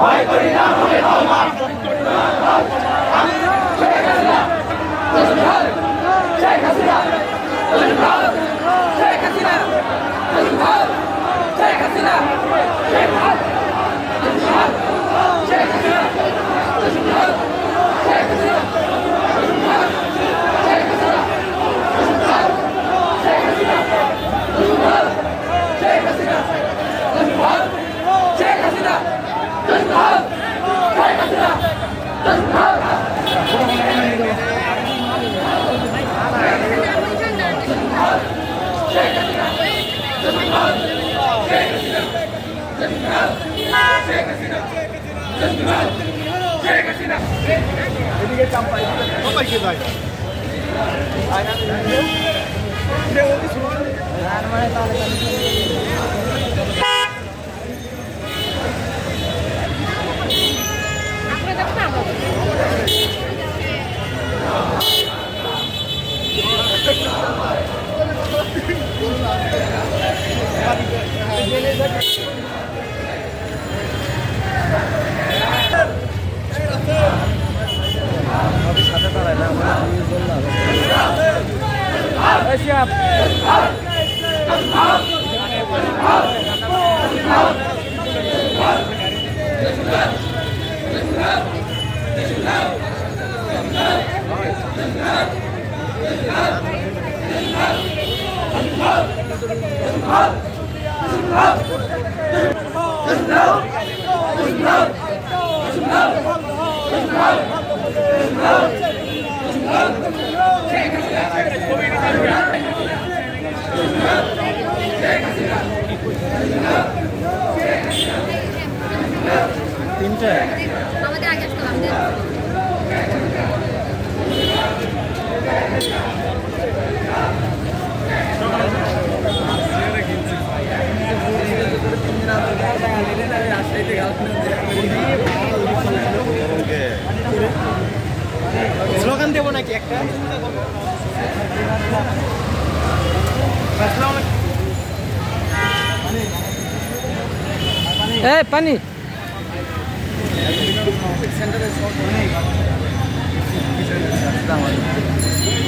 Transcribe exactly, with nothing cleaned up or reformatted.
ভয় করি না হবে রহমান শেখ হাসিনা শেখ হাসিনা শেখ হাসিনা এদিকে চাম্পা সবাই কে ভাই আয়না রে ওই শুনুন আর মানে তাহলে আপনি দেখতে আমরা अभी साथ में रहना हमारा बोलना ऐसे आप তিনটা আমাদের আগে আসতে আমাদের স্লোগান দেবো নাকি একটা এ পানি সেন্টারে